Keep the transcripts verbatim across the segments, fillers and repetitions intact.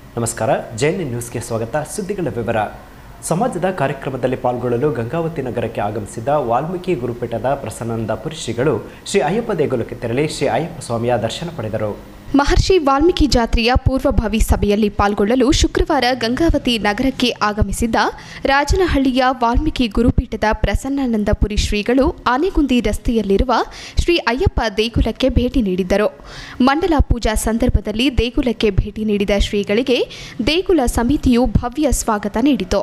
ನಮಸ್ಕಾರ, ಜೆಎನ್ ನ್ಯೂಸ್ಗೆ ಸ್ವಾಗತ. ಸುದ್ದಿಗಳ ವಿವರ. ಸಮಾಜದ ಕಾರ್ಯಕ್ರಮದಲ್ಲಿ ಪಾಲ್ಗೊಳ್ಳಲು ಗಂಗಾವತಿ ನಗರಕ್ಕೆ ಆಗಮಿಸಿದ ವಾಲ್ಮೀಕಿ ಗುರುಪೀಠದ ಪ್ರಸನ್ನಾನಂದಪುರಿ ಶ್ರೀಗಳು ಶ್ರೀ ಅಯ್ಯಪ್ಪ ದೇಗುಲಕ್ಕೆ ತೆರಳಿ ಶ್ರೀ ಅಯ್ಯಪ್ಪ ಸ್ವಾಮಿಯ ದರ್ಶನ ಪಡೆದರು. ಮಹರ್ಷಿ ವಾಲ್ಮೀಕಿ ಜಾತ್ರೆಯ ಪೂರ್ವಭಾವಿ ಸಭೆಯಲ್ಲಿ ಪಾಲ್ಗೊಳ್ಳಲು ಶುಕ್ರವಾರ ಗಂಗಾವತಿ ನಗರಕ್ಕೆ ಆಗಮಿಸಿದ್ದ ರಾಜನಹಳ್ಳಿಯ ವಾಲ್ಮೀಕಿ ಗುರುಪೀಠದ ಪ್ರಸನ್ನಾನಂದಪುರಿ ಶ್ರೀಗಳು ಆನೆಗುಂದಿ ರಸ್ತೆಯಲ್ಲಿರುವ ಶ್ರೀ ಅಯ್ಯಪ್ಪ ದೇಗುಲಕ್ಕೆ ಭೇಟಿ ನೀಡಿದ್ದರು. ಮಂಡಲ ಪೂಜಾ ಸಂದರ್ಭದಲ್ಲಿ ದೇಗುಲಕ್ಕೆ ಭೇಟಿ ನೀಡಿದ ಶ್ರೀಗಳಿಗೆ ದೇಗುಲ ಸಮಿತಿಯು ಭವ್ಯ ಸ್ವಾಗತ ನೀಡಿತು.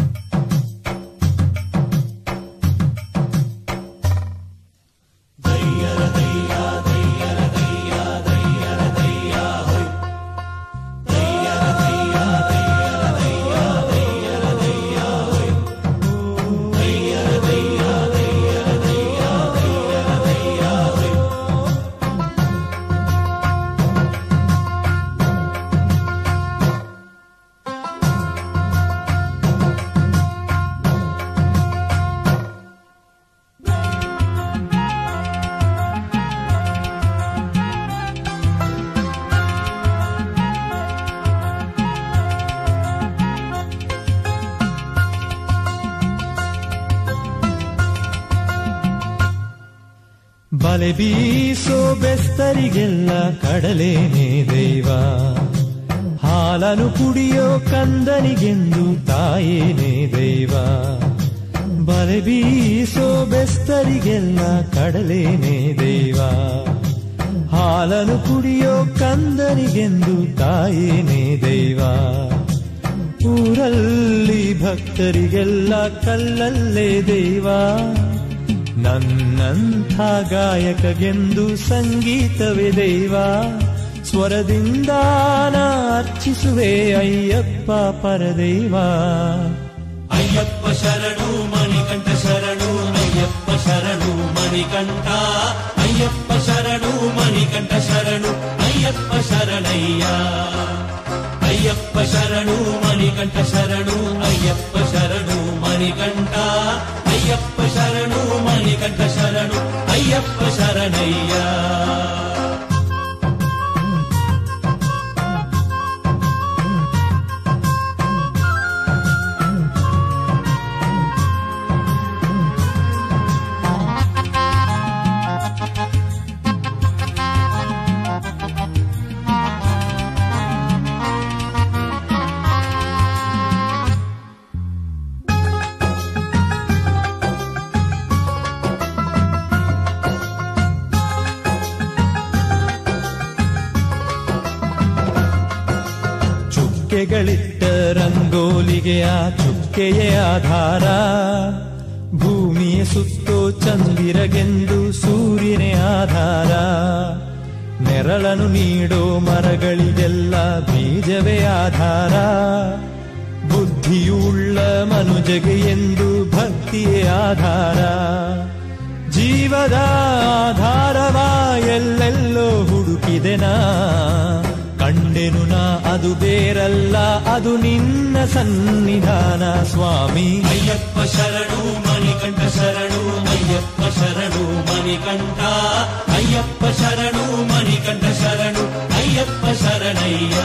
ಬಲೆ ಬೀಸೋ ಬೆಸ್ತರಿಗೆಲ್ಲ ಕಡಲೇನೆ ದೈವ, ಹಾಲನು ಕುಡಿಯೋ ಕಂದನಿಗೆಂದು ತಾಯೇನೆ ದೈವ. ಬಲೆ ಬೀಸೋ ಬೆಸ್ತರಿಗೆಲ್ಲ ಕಡಲೇನೆ ದೈವ, ಹಾಲನು ಕುಡಿಯೋ ಕಂದನಿಗೆಂದು ತಾಯೇನೆ ದೈವ. ಊರಲ್ಲಿ ಭಕ್ತರಿಗೆಲ್ಲ ಕಲ್ಲಲ್ಲೇ ದೈವ, ನನ್ನಂಥ ಗಾಯಕಗೆಂದು ಸಂಗೀತವೇ ದೈವ. ಸ್ವರದಿಂದ ಅರ್ಚಿಸುವೆ ಅಯ್ಯಪ್ಪ ಪರದೈವ. ಅಯ್ಯಪ್ಪ ಶರಣು ಮಣಿಕಂಠ ಶರಣು, ಅಯ್ಯಪ್ಪ ಶರಣು ಮಣಿಕಂಠ, ಅಯ್ಯಪ್ಪ ಶರಣು ಮಣಿಕಂಠ ಶರಣು, ಅಯ್ಯಪ್ಪ ಶರಣಯ್ಯ. ಅಯ್ಯಪ್ಪ ಶರಣು ಮಣಿಕಂಠ ಶರಣು, ಅಯ್ಯಪ್ಪ ಶರಣು ಮಣಿಕಂಠ, ಅಯ್ಯಪ್ಪ ಶರಣು ಮಣಿಕಂಠ ಶರಣು, ಅಯ್ಯಪ್ಪ ಶರಣಯ್ಯ. ಚುಕ್ಕೆಗಳಿಟ್ಟ ರಂಗೋಲಿಗೆ ಆ ಚುಕ್ಕೆಯೇ ಆಧಾರ, ಭೂಮಿಯ ಸುತ್ತೋ ಚಂದಿರಗೆಂದು ಸೂರ್ಯನೇ ಆಧಾರ. ನೆರಳನು ನೀಡೋ ಮರಗಳಿಗೆಲ್ಲ ಬೀಜವೇ ಆಧಾರ, ಬುದ್ಧಿಯುಳ್ಳ ಮನುಜಗೆ ಎಂದು ಭಕ್ತಿಯೇ ಆಧಾರ. ಜೀವದ ಆಧಾರವ ಎಲ್ಲೆಲ್ಲೋ ಹುಡುಕಿದೆನಾ, ಕಂಡೆನು ನಾ ಅದು ಬೇರಲ್ಲ ಅದು ನಿನ್ನ ಸನ್ನಿಧಾನ ಸ್ವಾಮಿ. ಅಯ್ಯಪ್ಪ ಶರಣು ಮಣಿಕಂಠ ಶರಣು, ಅಯ್ಯಪ್ಪ ಶರಣು ಮಣಿಕಂಠ, ಅಯ್ಯಪ್ಪ ಶರಣು ಮಣಿಕಂಠ ಶರಣು, ಅಯ್ಯಪ್ಪ ಶರಣಯ್ಯ.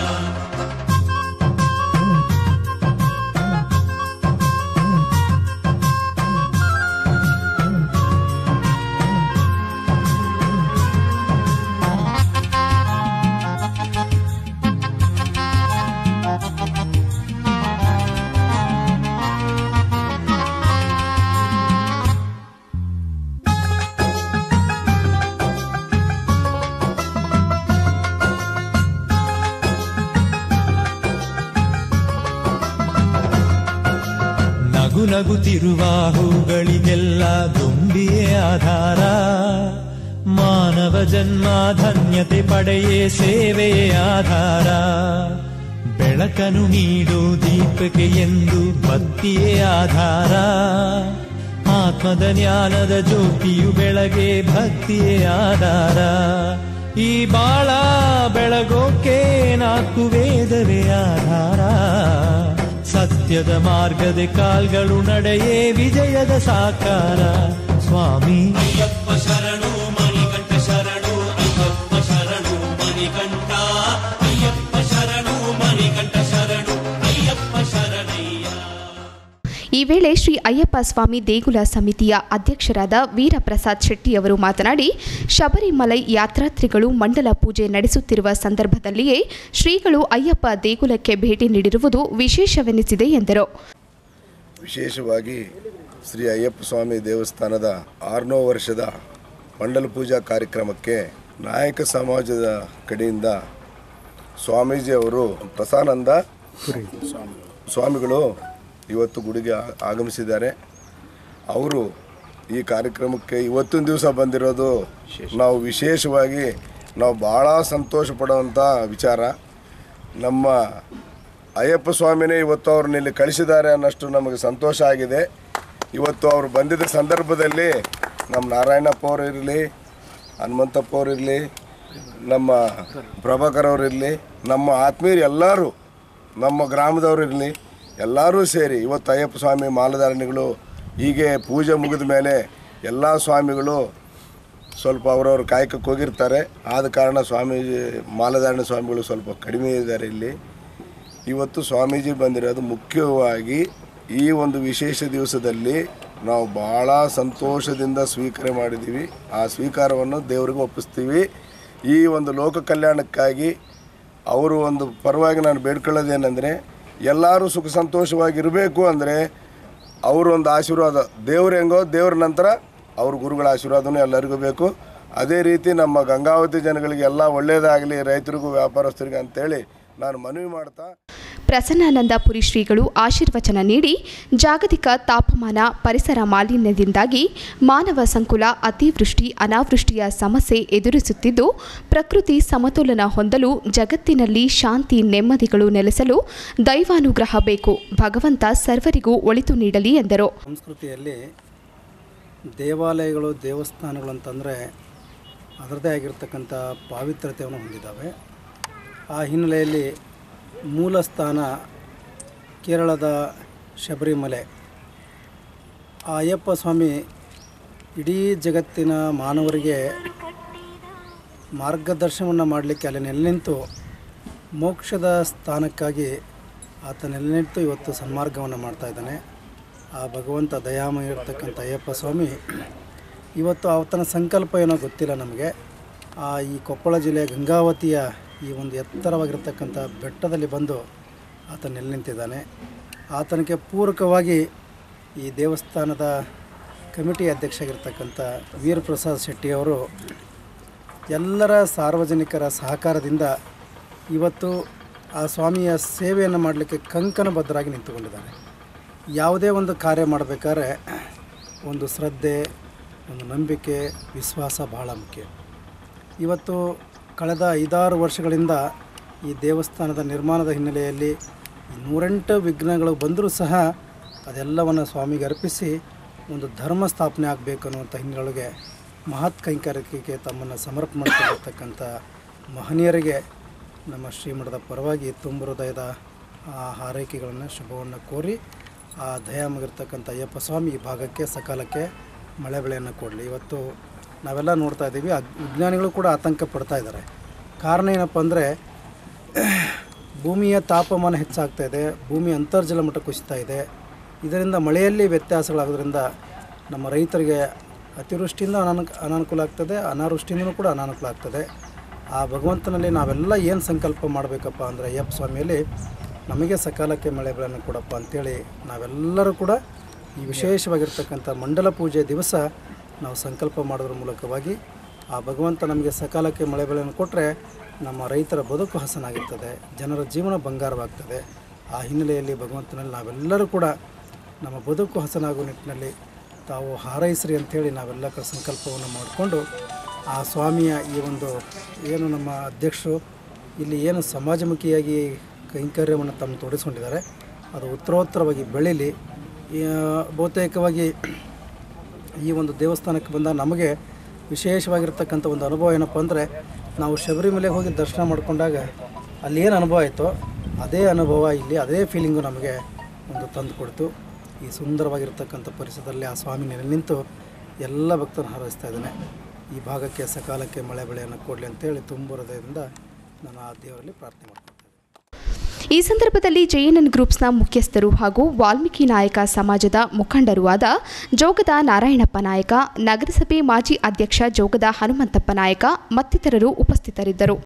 ನಗು ನಗುತ್ತಿರುವ ಹೂಗಳಿಗೆಲ್ಲ ದುಂಬಿಯೇ ಆಧಾರ, ಮಾನವ ಜನ್ಮ ಧನ್ಯತೆ ಪಡೆಯೇ ಸೇವೆಯೇ ಆಧಾರ. ಬೆಳಕನು ನೀಡೋ ದೀಪಕ್ಕೆ ಎಂದು ಬತ್ತಿಯೇ ಆಧಾರ, ಆತ್ಮದ ಜ್ಞಾನದ ಜ್ಯೋತಿಯು ಬೆಳಗ್ಗೆ ಭಕ್ತಿಯೇ ಆಧಾರ. ಈ ಬಾಳ ಬೆಳಗೋಕೆ ನಾಲ್ಕು ವೇದವೇ ಆಧಾರ, ಸತ್ಯದ ಮಾರ್ಗದ ಕಾಲ್ಗಳು ನಡೆಯೇ ವಿಜಯದ ಸಾಕಾರ ಸ್ವಾಮಿ. ಅಯ್ಯಪ್ಪ ಶರಣು ಮಣಿಕಂಠ ಶರಣು, ಅಯ್ಯಪ್ಪ ಶರಣು ಮಣಿಕಂಠ, ಅಯ್ಯಪ್ಪ ಶರಣು ಮಣಿಕಂಠ ವೇಳೆ ಶ್ರೀ ಅಯ್ಯಪ್ಪ ಸ್ವಾಮಿ ದೇಗುಲ ಸಮಿತಿಯ ಅಧ್ಯಕ್ಷರಾದ ವೀರಪ್ರಸಾದ್ ಶೆಟ್ಟಿಯವರು ಮಾತನಾಡಿ, ಶಬರಿಮಲೈ ಯಾತ್ರಾರ್ಥಿಗಳು ಮಂಡಲ ಪೂಜೆ ನಡೆಸುತ್ತಿರುವ ಸಂದರ್ಭದಲ್ಲಿಯೇ ಶ್ರೀಗಳು ಅಯ್ಯಪ್ಪ ದೇಗುಲಕ್ಕೆ ಭೇಟಿ ನೀಡಿರುವುದು ವಿಶೇಷವೆನಿಸಿದೆ ಎಂದರು. ವಿಶೇಷವಾಗಿ ಶ್ರೀ ಅಯ್ಯಪ್ಪ ಸ್ವಾಮಿ ದೇವಸ್ಥಾನದ ಆರನೇ ವರ್ಷದ ಮಂಡಲ ಪೂಜಾ ಕಾರ್ಯಕ್ರಮಕ್ಕೆ ನಾಯಕ ಸಮಾಜದ ಕಡೆಯಿಂದ ಸ್ವಾಮೀಜಿ ಅವರು ಪ್ರಸಾನಂದ ಸ್ವಾಮಿಗಳು ಇವತ್ತು ಗುಡಿಗೆ ಆಗಮಿಸಿದ್ದಾರೆ. ಅವರು ಈ ಕಾರ್ಯಕ್ರಮಕ್ಕೆ ಇವತ್ತಿನ ದಿವಸ ಬಂದಿರೋದು ನಾವು ವಿಶೇಷವಾಗಿ ನಾವು ಭಾಳ ಸಂತೋಷ ಪಡುವಂಥ ವಿಚಾರ. ನಮ್ಮ ಅಯ್ಯಪ್ಪ ಸ್ವಾಮಿನೇ ಇವತ್ತು ಅವ್ರನ್ನ ಇಲ್ಲಿ ಕಳಿಸಿದ್ದಾರೆ ಅನ್ನೋಷ್ಟು ನಮಗೆ ಸಂತೋಷ ಆಗಿದೆ. ಇವತ್ತು ಅವರು ಬಂದಿದ್ದ ಸಂದರ್ಭದಲ್ಲಿ ನಮ್ಮ ನಾರಾಯಣಪ್ಪ ಅವರು ಇರಲಿ, ಹನುಮಂತಪ್ಪ ಅವರು ಇರಲಿ, ನಮ್ಮ ಪ್ರಭಾಕರ್ ಅವರು ಇರಲಿ, ನಮ್ಮ ಆತ್ಮೀಯರು ಎಲ್ಲರೂ, ನಮ್ಮ ಗ್ರಾಮದವರು ಇರಲಿ, ಎಲ್ಲರೂ ಸೇರಿ ಇವತ್ತು ಅಯ್ಯಪ್ಪ ಸ್ವಾಮಿ ಮಾಲಾಧಾರಣಿಗಳು ಹೀಗೆ ಪೂಜೆ ಮುಗಿದ ಮೇಲೆ ಎಲ್ಲ ಸ್ವಾಮಿಗಳು ಸ್ವಲ್ಪ ಅವರವ್ರ ಕಾಯಕಕ್ಕೆ ಹೋಗಿರ್ತಾರೆ. ಆದ ಕಾರಣ ಸ್ವಾಮೀಜಿ ಮಾಲಾಧಾರಣೆ ಸ್ವಾಮಿಗಳು ಸ್ವಲ್ಪ ಕಡಿಮೆ ಇದ್ದಾರೆ ಇಲ್ಲಿ. ಇವತ್ತು ಸ್ವಾಮೀಜಿ ಬಂದಿರೋದು ಮುಖ್ಯವಾಗಿ ಈ ಒಂದು ವಿಶೇಷ ದಿವಸದಲ್ಲಿ ನಾವು ಭಾಳ ಸಂತೋಷದಿಂದ ಸ್ವೀಕಾರ ಮಾಡಿದ್ದೀವಿ. ಆ ಸ್ವೀಕಾರವನ್ನು ದೇವರಿಗೆ ಒಪ್ಪಿಸ್ತೀವಿ. ಈ ಒಂದು ಲೋಕ ಕಲ್ಯಾಣಕ್ಕಾಗಿ ಅವರು ಒಂದು ಪರವಾಗಿ ನಾನು ಬೇಡ್ಕೊಳ್ಳೋದೇನೆಂದರೆ, ಎಲ್ಲರೂ ಸುಖ ಸಂತೋಷವಾಗಿರಬೇಕು ಅಂದರೆ ಅವರು ಒಂದು ಆಶೀರ್ವಾದ, ದೇವ್ರು ಹೆಂಗೋ ದೇವ್ರ ನಂತರ ಅವ್ರ ಗುರುಗಳ ಆಶೀರ್ವಾದನೂ ಎಲ್ಲರಿಗೂ ಬೇಕು. ಅದೇ ರೀತಿ ನಮ್ಮ ಗಂಗಾವತಿ ಜನಗಳಿಗೆ ಎಲ್ಲ ಒಳ್ಳೆಯದಾಗಲಿ, ರೈತರಿಗೂ ವ್ಯಾಪಾರಸ್ಥರಿಗೆ ಅಂತೇಳಿ ನಾನು ಮನವಿ ಮಾಡ್ತಾ ಪ್ರಸನ್ನಾನಂದಪುರಿ ಶ್ರೀಗಳು ಆಶೀರ್ವಚನ ನೀಡಿ, ಜಾಗತಿಕ ತಾಪಮಾನ, ಪರಿಸರ ಮಾಲಿನ್ಯದಿಂದಾಗಿ ಮಾನವ ಸಂಕುಲ ಅತಿವೃಷ್ಟಿ ಅನಾವೃಷ್ಟಿಯ ಸಮಸ್ಯೆ ಎದುರಿಸುತ್ತಿದ್ದು, ಪ್ರಕೃತಿ ಸಮತೋಲನ ಹೊಂದಲು, ಜಗತ್ತಿನಲ್ಲಿ ಶಾಂತಿ ನೆಮ್ಮದಿಗಳು ನೆಲೆಸಲು ದೈವಾನುಗ್ರಹ ಬೇಕು. ಭಗವಂತ ಸರ್ವರಿಗೂ ಒಳಿತು ನೀಡಲಿ ಎಂದರು. ಸಂಸ್ಕೃತಿಯಲ್ಲಿ ದೇವಾಲಯಗಳು, ದೇವಸ್ಥಾನಗಳು ಅಂತಂದರೆ ಅದರದೇ ಆಗಿರ್ತಕ್ಕಂಥ ಪಾವಿತ್ರತೆಯನ್ನು ಹೊಂದಿದ್ದಾವೆ. ಆ ಹಿನ್ನೆಲೆಯಲ್ಲಿ ಮೂಲ ಸ್ಥಾನ ಕೇರಳದ ಶಬರಿಮಲೆ. ಆ ಅಯ್ಯಪ್ಪ ಸ್ವಾಮಿ ಇಡೀ ಜಗತ್ತಿನ ಮಾನವರಿಗೆ ಮಾರ್ಗದರ್ಶನವನ್ನು ಮಾಡಲಿಕ್ಕೆ ಅಲ್ಲಿ ನೆಲೆ ನಿಂತು ಮೋಕ್ಷದ ಸ್ಥಾನಕ್ಕಾಗಿ ಆತ ನೆಲೆ ನಿಂತು ಇವತ್ತು ಸನ್ಮಾರ್ಗವನ್ನು ಮಾಡ್ತಾಯಿದ್ದಾನೆ. ಆ ಭಗವಂತ ದಯಾಮಯ ಇರತಕ್ಕಂಥ ಅಯ್ಯಪ್ಪ ಸ್ವಾಮಿ ಇವತ್ತು ಆತನ ಸಂಕಲ್ಪ ಏನೋ ಗೊತ್ತಿಲ್ಲ ನಮಗೆ. ಆ ಈ ಕೊಪ್ಪಳ ಜಿಲ್ಲೆಯ ಗಂಗಾವತಿಯ ಈ ಒಂದು ಎತ್ತರವಾಗಿರ್ತಕ್ಕಂಥ ಬೆಟ್ಟದಲ್ಲಿ ಬಂದು ಆತ ನೆಲೆ ನಿಂತಿದ್ದಾನೆ. ಆತನಿಗೆ ಪೂರಕವಾಗಿ ಈ ದೇವಸ್ಥಾನದ ಕಮಿಟಿ ಅಧ್ಯಕ್ಷರಾಗಿರ್ತಕ್ಕಂಥ ವೀರಪ್ರಸಾದ್ ಶೆಟ್ಟಿಯವರು ಎಲ್ಲರ ಸಾರ್ವಜನಿಕರ ಸಹಕಾರದಿಂದ ಇವತ್ತು ಆ ಸ್ವಾಮಿಯ ಸೇವೆಯನ್ನು ಮಾಡಲಿಕ್ಕೆ ಕಂಕಣಬದ್ಧರಾಗಿ ನಿಂತುಕೊಂಡಿದ್ದಾರೆ. ಯಾವುದೇ ಒಂದು ಕಾರ್ಯ ಮಾಡಬೇಕಾದ್ರೆ ಒಂದು ಶ್ರದ್ಧೆ, ಒಂದು ನಂಬಿಕೆ, ವಿಶ್ವಾಸ ಬಹಳ ಮುಖ್ಯ. ಇವತ್ತು ಕಳೆದ ಐದಾರು ವರ್ಷಗಳಿಂದ ಈ ದೇವಸ್ಥಾನದ ನಿರ್ಮಾಣದ ಹಿನ್ನೆಲೆಯಲ್ಲಿ ನೂರೆಂಟು ವಿಘ್ನಗಳು ಬಂದರೂ ಸಹ ಅದೆಲ್ಲವನ್ನು ಸ್ವಾಮಿಗೆ ಅರ್ಪಿಸಿ ಒಂದು ಧರ್ಮ ಸ್ಥಾಪನೆ ಆಗಬೇಕು ಅನ್ನುವಂಥ ಹಿನ್ನೆಲೆಯೊಳಗೆ ಮಹತ್ ಕೈಂಕರ್ಯಕ್ಕೆ ತಮ್ಮನ್ನು ಸಮರ್ಪಣೆ ಮಾಡ್ಕೊಂಡಿರ್ತಕ್ಕಂಥ ಮಹನೀಯರಿಗೆ ನಮ್ಮ ಶ್ರೀಮಠದ ಪರವಾಗಿ ತುಂಬ ಹೃದಯದ ಆ ಹಾರೈಕೆಗಳನ್ನು ಶುಭವನ್ನು ಕೋರಿ ಆ ದಯಾಮಗಿರ್ತಕ್ಕಂಥ ಅಯ್ಯಪ್ಪ ಸ್ವಾಮಿ ಈ ಭಾಗಕ್ಕೆ ಸಕಾಲಕ್ಕೆ ಮಳೆ ಬೆಳೆಯನ್ನು ಕೊಡಲಿ. ಇವತ್ತು ನಾವೆಲ್ಲ ನೋಡ್ತಾ ಇದ್ದೀವಿ, ವಿಜ್ಞಾನಿಗಳು ಕೂಡ ಆತಂಕ ಪಡ್ತಾ ಇದ್ದಾರೆ. ಕಾರಣ ಏನಪ್ಪ ಅಂದರೆ ಭೂಮಿಯ ತಾಪಮಾನ ಹೆಚ್ಚಾಗ್ತಾ ಇದೆ, ಭೂಮಿ ಅಂತರ್ಜಲ ಮಟ್ಟ ಕುಸಿತಾ ಇದೆ. ಇದರಿಂದ ಮಳೆಯಲ್ಲಿ ವ್ಯತ್ಯಾಸಗಳಾಗೋದ್ರಿಂದ ನಮ್ಮ ರೈತರಿಗೆ ಅತಿವೃಷ್ಟಿಯಿಂದ ಅನಾನು ಅನಾನುಕೂಲ ಆಗ್ತದೆ, ಅನಾವೃಷ್ಟಿಯಿಂದಲೂ ಕೂಡ ಅನಾನುಕೂಲ ಆಗ್ತದೆ. ಆ ಭಗವಂತನಲ್ಲಿ ನಾವೆಲ್ಲ ಏನು ಸಂಕಲ್ಪ ಮಾಡಬೇಕಪ್ಪ ಅಂದರೆ ಅಯ್ಯಪ್ಪ ಸ್ವಾಮಿಯಲ್ಲಿ ನಮಗೆ ಸಕಾಲಕ್ಕೆ ಮಳೆ ಬೆಳೆಯನ್ನು ಕೊಡಪ್ಪ ಅಂಥೇಳಿ ನಾವೆಲ್ಲರೂ ಕೂಡ ಈ ವಿಶೇಷವಾಗಿರ್ತಕ್ಕಂಥ ಮಂಡಲ ಪೂಜೆ ದಿವಸ ನಾವು ಸಂಕಲ್ಪ ಮಾಡೋದ್ರ ಮೂಲಕವಾಗಿ ಆ ಭಗವಂತ ನಮಗೆ ಸಕಾಲಕ್ಕೆ ಮಳೆ ಬೆಳೆಯನ್ನು ಕೊಟ್ಟರೆ ನಮ್ಮ ರೈತರ ಬದುಕು ಹಸನಾಗಿರ್ತದೆ, ಜನರ ಜೀವನ ಬಂಗಾರವಾಗ್ತದೆ. ಆ ಹಿನ್ನೆಲೆಯಲ್ಲಿ ಭಗವಂತನಲ್ಲಿ ನಾವೆಲ್ಲರೂ ಕೂಡ ನಮ್ಮ ಬದುಕು ಹಸನಾಗುವ ನಿಟ್ಟಿನಲ್ಲಿ ತಾವು ಹಾರೈಸ್ರಿ ಅಂಥೇಳಿ ನಾವೆಲ್ಲ ಸಂಕಲ್ಪವನ್ನು ಮಾಡಿಕೊಂಡು ಆ ಸ್ವಾಮಿಯ ಈ ಒಂದು ಏನು ನಮ್ಮ ಅಧ್ಯಕ್ಷರು ಇಲ್ಲಿ ಏನು ಸಮಾಜಮುಖಿಯಾಗಿ ಕೈಂಕರ್ಯವನ್ನು ತಮ್ಮ ತೊಡಗಿಸ್ಕೊಂಡಿದ್ದಾರೆ ಅದು ಉತ್ತರೋತ್ತರವಾಗಿ ಬೆಳೀಲಿ. ಬಹುತೇಕವಾಗಿ ಈ ಒಂದು ದೇವಸ್ಥಾನಕ್ಕೆ ಬಂದಾಗ ನಮಗೆ ವಿಶೇಷವಾಗಿರ್ತಕ್ಕಂಥ ಒಂದು ಅನುಭವ ಏನಪ್ಪ ಅಂದರೆ, ನಾವು ಶಬರಿಮಲೆಗೆ ಹೋಗಿ ದರ್ಶನ ಮಾಡಿಕೊಂಡಾಗ ಅಲ್ಲಿ ಏನು ಅನುಭವ ಆಯಿತೋ ಅದೇ ಅನುಭವ ಇಲ್ಲಿ, ಅದೇ ಫೀಲಿಂಗು ನಮಗೆ ಒಂದು ತಂದು ಕೊಡ್ತು. ಈ ಸುಂದರವಾಗಿರ್ತಕ್ಕಂಥ ಪರಿಸರದಲ್ಲಿ ಆ ಸ್ವಾಮಿ ನೆಲೆ ನಿಂತು ಎಲ್ಲ ಭಕ್ತರನ್ನು ಹಾರೈಸ್ತಾ ಇದ್ದಾನೆ. ಈ ಭಾಗಕ್ಕೆ ಸಕಾಲಕ್ಕೆ ಮಳೆ ಬೆಳೆಯನ್ನು ಕೊಡಲಿ ಅಂತೇಳಿ ತುಂಬ ಹೃದಯದಿಂದ ನಾನು ಆ ದೇವರಲ್ಲಿ ಪ್ರಾರ್ಥನೆ ಮಾಡ್ತೀನಿ. ಈ ಸಂದರ್ಭದಲ್ಲಿ ಜೆಎನ್ಎನ್ ಗ್ರೂಪ್ಸ್ನ ಮುಖ್ಯಸ್ಥರು ಹಾಗೂ ವಾಲ್ಮೀಕಿ ನಾಯಕ ಸಮಾಜದ ಮುಖಂಡರು ಆದ ಜೋಗದ ನಾರಾಯಣಪ್ಪ ನಾಯಕ, ನಗರಸಭೆ ಮಾಜಿ ಅಧ್ಯಕ್ಷ ಜೋಗದ ಹನುಮಂತಪ್ಪ ನಾಯಕ ಮತ್ತಿತರರು ಉಪಸ್ಥಿತರಿದ್ದರು.